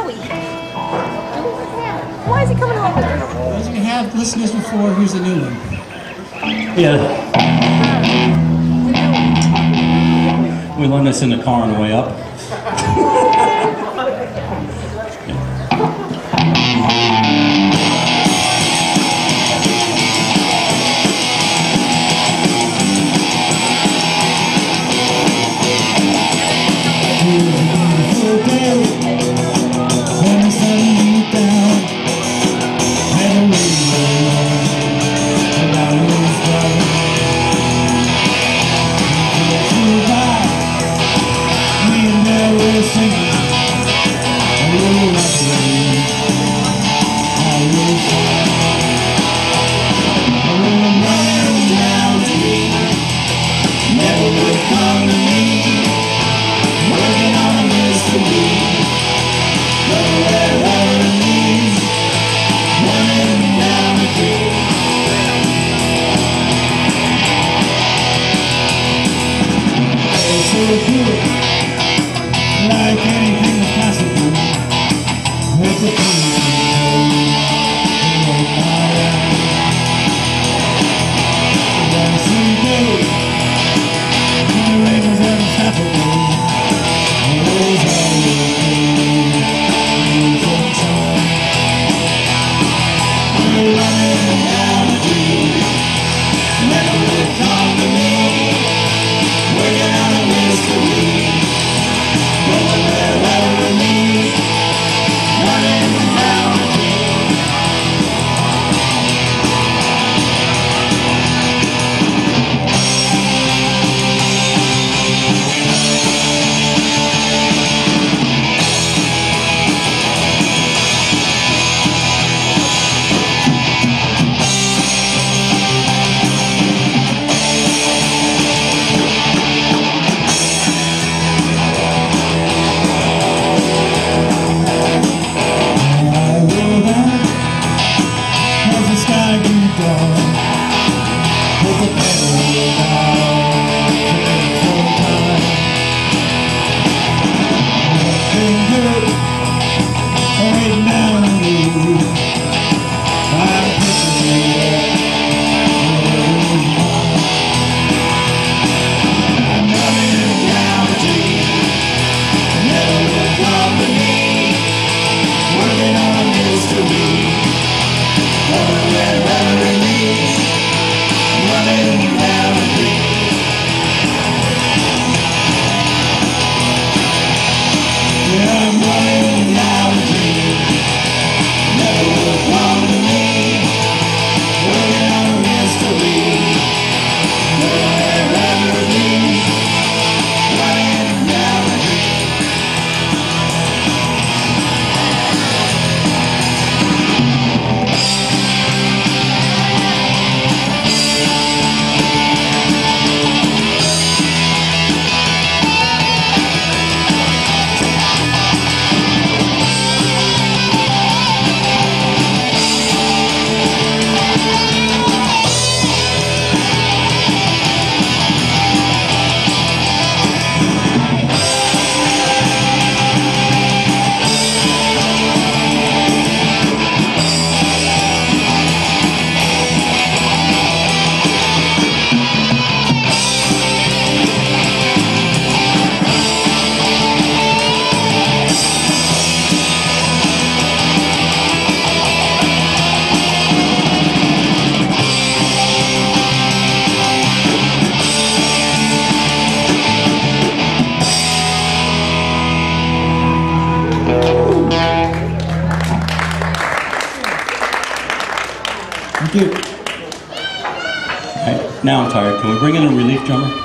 Howie. Why is he coming home with us? Those of you have listened to this before, here's a new one. Yeah. We learned this in the car on the way up. Like anything that's possible, with the Thank you. All right, now I'm tired. Can we bring in a relief drummer?